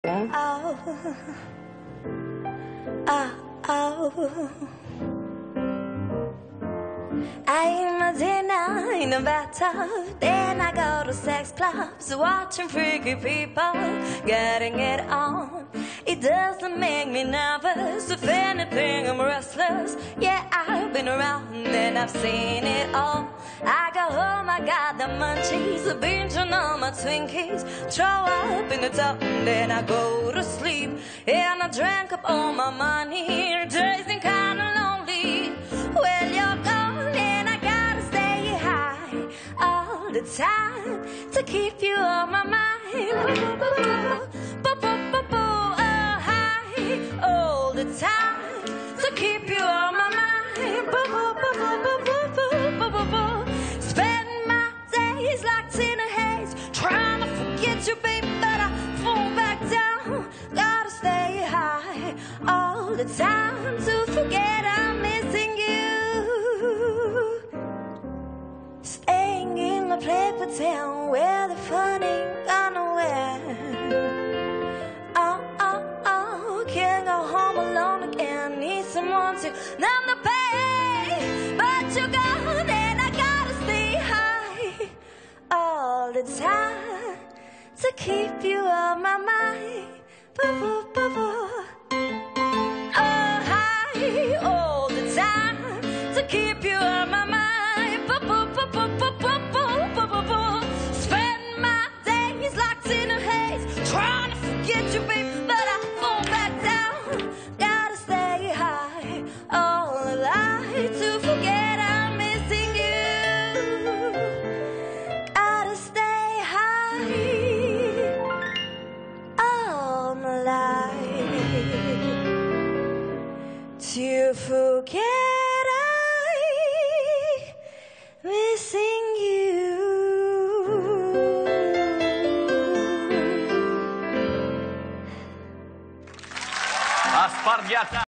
Oh, oh, oh. I eat my dinner in the bathtub, then I go to sex clubs, watching freaky people getting it on. It doesn't make me nervous, if anything I'm restless. Yeah, I've been around and I've seen it all. I go home, I got the munchies, binging on my Twinkies, throw up in the tub and then I go to sleep. And I drank up all my money, tasting kinda lonely. Well, you're gone and I gotta stay high all the time to keep you on my mind. All the time to keep you on my mind. Spend my days locked in a haze, trying to forget you, baby, but I fall back down. Gotta stay high all the time to forget I'm missing you. Staying in my paper town where the fun ain't gone nowhere. Can't go home alone again, need someone to numb the pain. But you're gone and I gotta stay high all the time to keep you on my mind. Oh, high all the time to keep you on my mind. Spend my days locked in a haze, trying to forget you, baby, but I fall back down. Gotta stay high all the night to forget I'm missing you. Gotta stay high all the night to forget I'm missing you. A spart viața!